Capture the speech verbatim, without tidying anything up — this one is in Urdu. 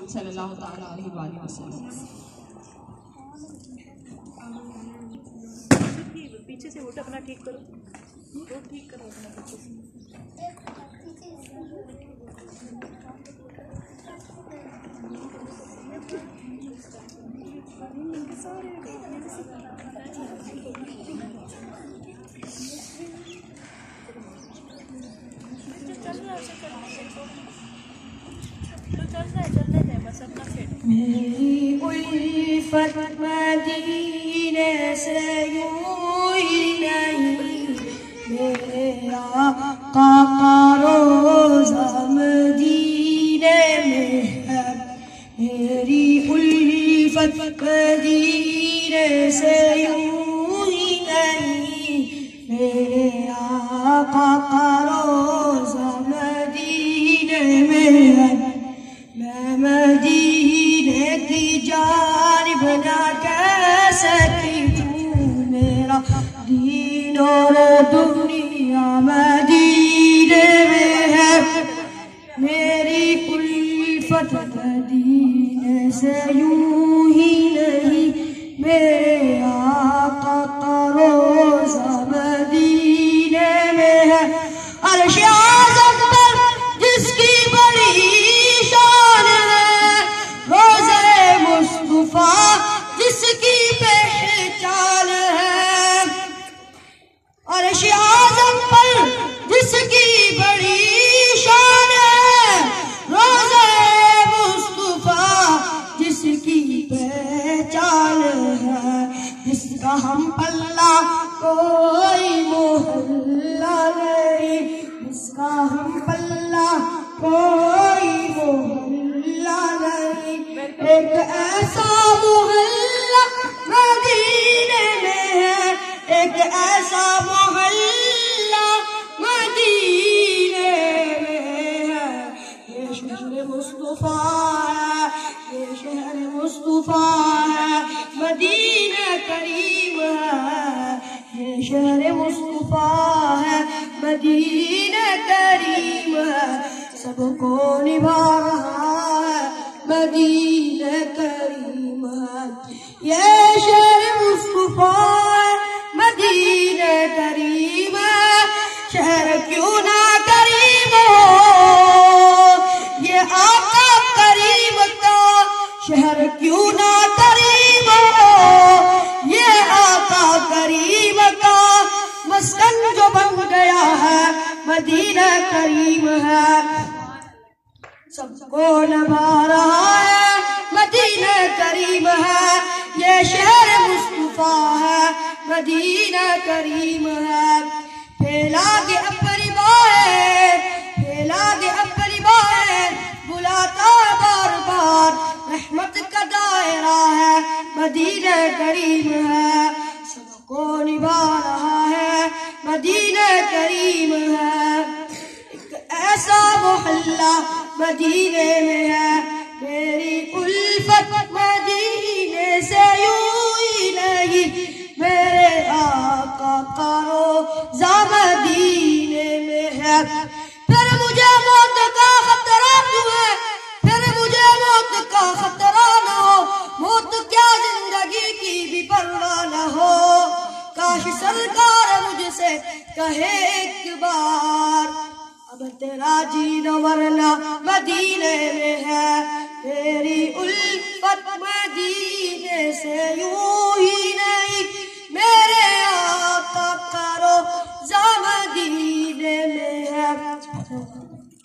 صلی اللہ تعالیٰ علیہ وآلہ وسلم۔ پیچھے سے اٹھ اپنا ٹھیک کرو، وہ ٹھیک کرو اپنا پیچھے سے۔ میری الفت مدینے سے یوں ہی نہیں، میرے آقا کا روضہ مدینے میں ہے۔ میری الفت مدینے سے یوں ہی نہیں، میرے آقا کا روضہ مدینے میں ہے۔ میں مدینے کی جانب نہ کہہ سکتی ہوں، میرا دین اور دنیا مدینے میں ہے۔ میری الفت مدینے سے یوں ہی نہیں، میرے آقا کا روضہ مدینے میں ہے۔ عرش اعظم پر جس کی بڑی جس کی پہچان ہے، عرش اعظم پر جس کی بڑی شان ہے، روضہ مصطفیٰ جس کی پہچان ہے، جس کا ہم پلہ کوئی محلہ نہیں، جس کا ہم پلہ کوئی محلہ نہیں۔ ایک ایسا محلہ مدینے میں ہے، ایک ایسا محلہ مدینے میں ہے۔ یہ شہر مصطفیٰ ہے، یہ شہر مصطفیٰ ہے، مدینہ کریم ہے۔ یہ شہر مصطفیٰ ہے، مدینہ کریم ہے، سب کو نبھا رہا ہے، مدینہ کریم ہے۔ یہ شہر مصطفیٰ ہے، مدینہ کریم ہے، شہر کیوں نہ کریم ہو، یہ آقا کریم کا شہر کیوں نہ کریم ہو، یہ آقا کریم کا مسکن جو بن گیا ہے، مدینہ کریم ہے، سب کو نبھا رہا ہے، مدینہ کریم ہے۔ یہ شہر مصطفیٰ ہے، مدینہ کریم ہے۔ پھیلا کے اپنی باہیں، پھیلا کے اپنی باہیں، بلاتا بار بار، رحمت کا دائرہ ہے، مدینہ کریم ہے، سب کو نبھا رہا ہے، مدینہ کریم ہے۔ ایک ایسا محلہ مدینے میں ہے، میری الفت مدینے سے یوں ہی نہیں، میرے آقا کا روضہ مدینے میں ہے۔ پھر مجھے موت کا خطرہ کیوں ہے، پھر مجھے موت کا خطرہ نہ ہو، موت کیا زندگی کی بھی پرواہ نہ ہو، کاش سرکار مجھ سے کہے ایک بار، اب تیرا جینا مرنا مدینے میں ہے۔ میری الفت مدینے سے یوں ہی نہیں، میرے آقا کا روضہ مدینے میں ہے۔